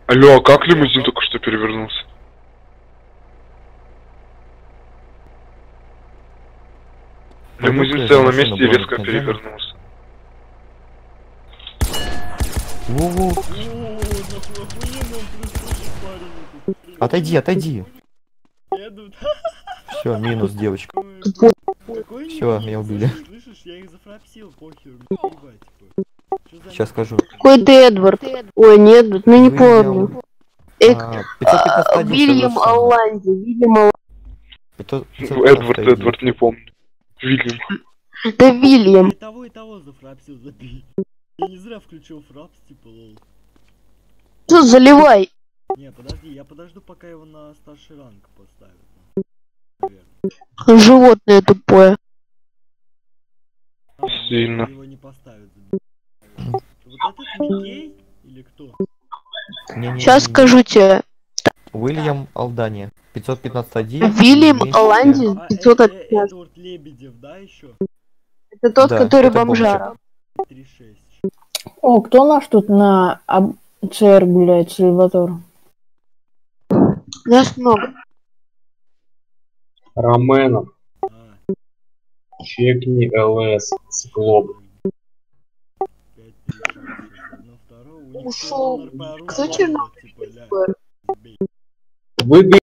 Алло, а как лимузин только что перевернулся? Лимузин стоял на месте и резко перевернулся. Во-во. Отойди, отойди. Все, минус, девочка. Все, меня убили. Сейчас скажу. Какой ты Эдвард? Ой, нет, ну не помню. 515 Вильям Алланди, Эдвард, не помню. Вильям. Это Вильям. И того за фрапсил забили. Я не зря включил фрапс, типа, лол. Что, заливай. Не, подожди, я подожду, пока его на старший ранг поставят. Животное тупое. Сильно. Его не поставят. Вот этот Микей или кто? Сейчас скажу тебе. Уильям Алдани. 515-1. Вильям Алланди, 515. Эдвард Лебедев, да, еще? Это тот, Да, который это бомжара. 3-6. О, кто наш тут на ЦР гуляет, Сальватор? Нас много. Роменов, А, чекни ЛС, Циклоп. 5-3-6. Одно, второе. У них Ушел. донор по оружию, Кто чернов? типа, ля, бей. Выбей